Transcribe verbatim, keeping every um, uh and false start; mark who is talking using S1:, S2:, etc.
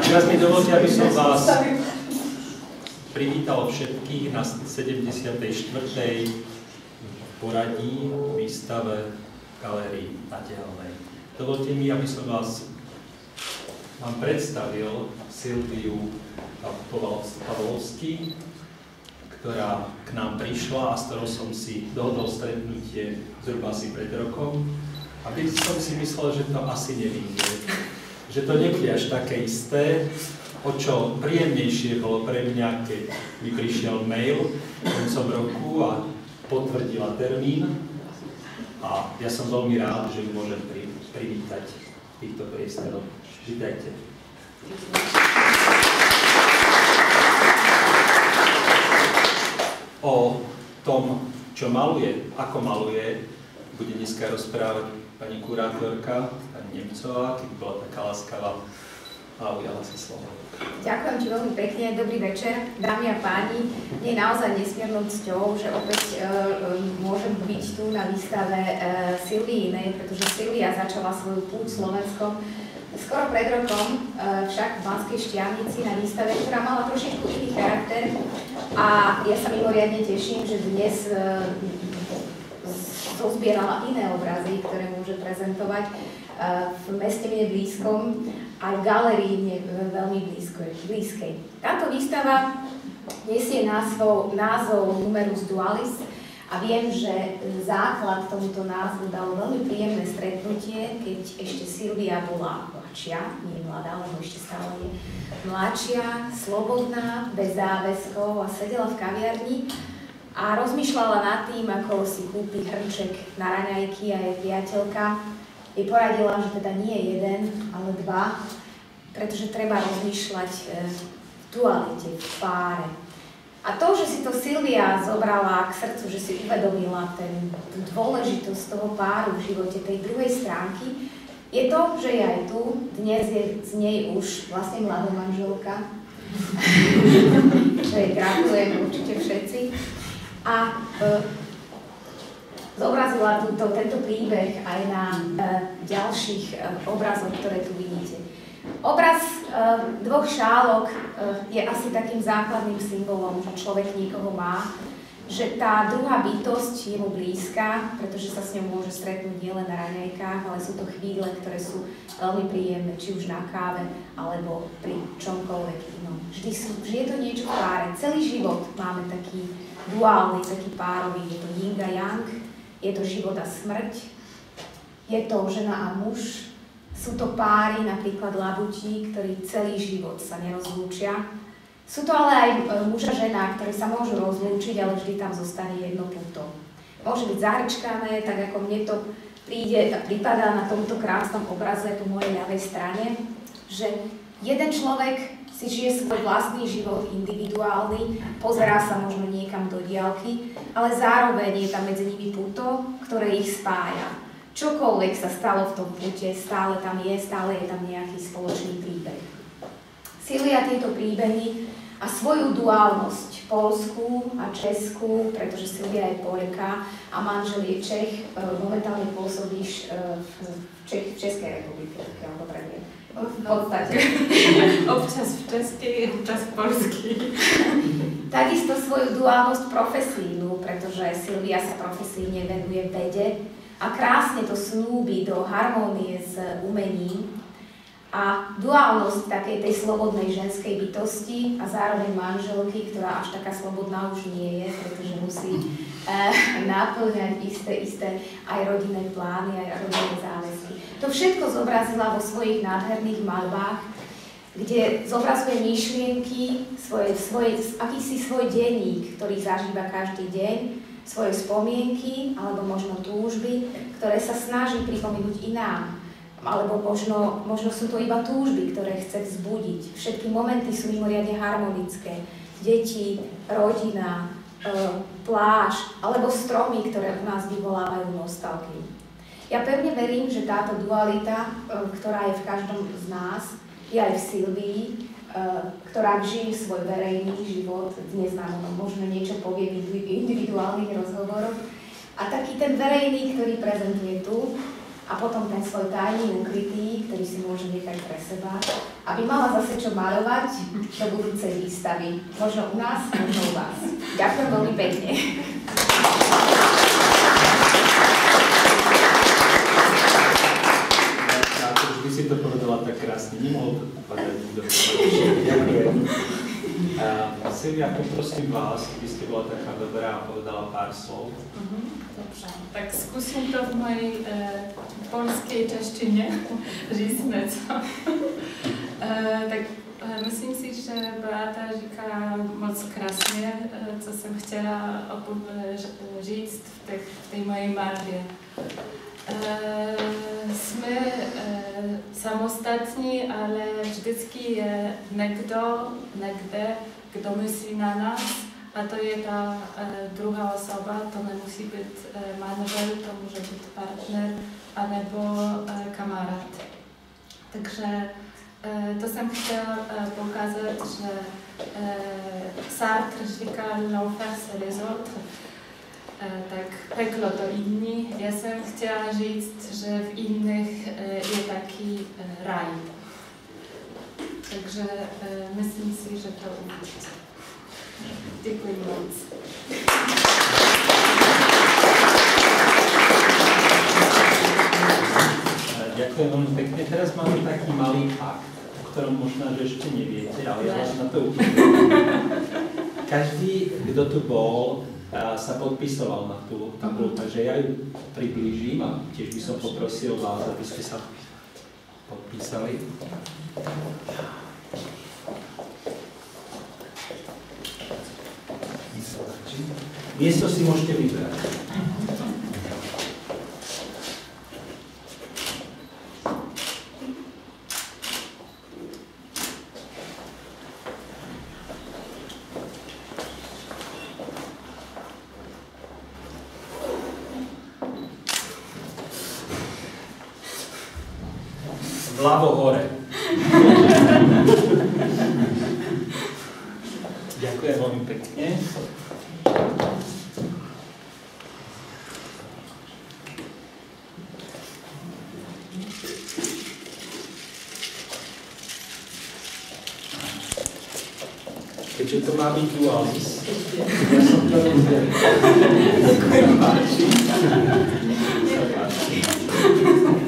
S1: Teraz mi dovolte, aby som vás privítal všetkých na sedemdesiatej štvrtej poradí výstave v galérii Nadielnej. Dovolte mi, aby som vás vám predstavil Silviu Pavlovský, ktorá k nám prišla a s ktorou som si dohodol stretnutie zhruba asi pred rokom. A keď som si myslel, že to asi nevyjde, že to nebude až také isté, o čo príjemnejšie bolo pre mňa, keď mi prišiel mail koncom roku a potvrdila termín. A ja som veľmi rád, že ju môžem privítať v týchto priestoroch. Vítajte. O tom, čo maluje, ako maluje, bude dneska rozprávať pani kurátorka, pani Nemcová, keď bola taká láskavá a ujala sa slovo.
S2: Ďakujem ti veľmi pekne, dobrý večer, dámy a páni. Je naozaj nesmiernou cťou, že opäť uh, môžem byť tu na výstave uh, Silvínej, pretože Silvia začala svoju púť Slovenskom skoro pred rokom, uh, však v Banskej Štiavnici na výstave, ktorá mala trošičku iný charakter. A ja sa mimoriadne teším, že dnes uh, zozbierala iné obrazy, ktoré môže prezentovať uh, v meste mne blízkom, aj v galérii mne veľmi blízkej. Táto výstava nesie názov, názov Numerus Dualis a viem, že základ tomuto názvu dalo veľmi príjemné stretnutie, keď ešte Silvia bola mladšia, nie mladá, lebo ešte stále je mladšia, slobodná, bez záväzkov a sedela v kaviarni a rozmýšľala nad tým, ako si kúpi hrnček na raňajky a jej priateľka jej poradila, že teda nie jeden, ale dva, pretože treba rozmýšľať v dualite, v páre. A to, že si to Silvia zobrala k srdcu, že si uvedomila ten, tú dôležitosť toho páru v živote tej druhej stránky, je to, že je aj tu, dnes je z nej už vlastne mladá manželka, čo jej gratulujem určite všetci. A e, zobrazila túto, tento príbeh aj na e, ďalších e, obrazoch, ktoré tu vidíte. Obraz e, dvoch šálok e, je asi takým základným symbolom, že človek niekoho má, že tá druhá bytosť je mu blízka, pretože sa s ňou môže stretnúť nielen na raňajkách, ale sú to chvíle, ktoré sú veľmi príjemné, či už na káve, alebo pri čomkoľvek inom. Vždy, sú, vždy je to niečo v páre. Celý život máme taký duálny, taký párový, je to yin a yang, je to život a smrť, je to žena a muž, sú to páry, napríklad labutí, ktorí celý život sa nerozlúčia. Sú to ale aj muž a žena, ktorí sa môžu rozlúčiť, ale vždy tam zostane jedno puto. Môže byť zahrčkané, tak ako mne to príde a pripadá na tomto krásnom obraze po mojej ľavej strane, že jeden človek si žije svoj vlastný život individuálny, pozerá sa možno niekam do diaľky, ale zároveň je tam medzi nimi puto, ktoré ich spája. Čokoľvek sa stalo v tom pute, stále tam je, stále je tam nejaký spoločný príbeh. Silvia tieto príbehy a svoju duálnosť poľskú a českú, pretože Silvia je Poľka a manžel je Čech, momentálne pôsobíš v, Čech, v Českej republike, pokiaľ dobre viem. V podstate.
S3: Občas v českej, občas v poľskej.
S2: Takisto svoju duálnosť profesijnú, pretože Silvia sa profesíne venuje vede a krásne to snúbi do harmónie s umením a duálnosť takej tej slobodnej ženskej bytosti a zároveň manželky, ktorá až taká slobodná už nie je, pretože musí eh, naplňať isté, isté aj rodinné plány, aj rodinné záväzky. To všetko zobrazila vo svojich nádherných maľbách, kde zobrazuje myšlienky, svoje, svoje, akýsi svoj denník, ktorý zažíva každý deň, svoje spomienky alebo možno túžby, ktoré sa snaží pripomenúť inám. Alebo možno, možno sú to iba túžby, ktoré chce vzbudiť. Všetky momenty sú mimoriadne harmonické. Deti, rodina, e, pláž alebo stromy, ktoré u nás vyvolávajú nostalgiu. Ja pevne verím, že táto dualita, e, ktorá je v každom z nás, je aj v Silvii, e, ktorá žije svoj verejný život, dnes nám možno niečo povie v individuálnych rozhovoroch. A taký ten verejný, ktorý prezentuje tu, a potom ten svoj tajný ukrytý, ktorý si môže nechať pre seba, aby mala zase čo maľovať do budúcej výstavy. Možno u nás, možno u vás. Ďakujem veľmi pekne.
S1: Už by si to povedala tak krásne, nemohol to povedať nikto. Ďakujem. Uh, Silvia, poprosím vás, keby ste bola taká dobrá a povedala pár slov.
S3: Mhm, dobrze. Tak zkusím to v mojej e, polskiej češtině říct něco. e, tak e, myslím si, že Beata říká moc krásně, e, co jsem chtěla říct v té, v té mojej malbě. E, jsme e, samostatní, ale vždycky je někdo, někde, kdo myslí na nás, a to je ta e, druhá osoba, to nemusí být e, manžel, to může být partner, anebo e, kamarád. Takže e, to jsem chtěla e, poukázat, že e, Sartre říkal l'enfer c'est les autres, e, tak peklo to inni. Já jsem chtěla říct, že v innych e, je taky e, raj. Takže e, myslím si, že to uvidíte. Děkuji moc.
S1: Ďakujem veľmi pekne. Teraz máme taký malý akt, o ktorom možno, že ešte neviete, ale ja vás na to upozorním. Každý, kto tu bol, sa podpisoval na tú tabulu, takže ja ju priblížim a tiež by som poprosil vás, aby ste sa podpísali. Miesto si môžete vybrať. Vľavo hore. Ďakujem veľmi pekne. Keďže to má byť dualis, ja som to rozdiel. Ďakujem.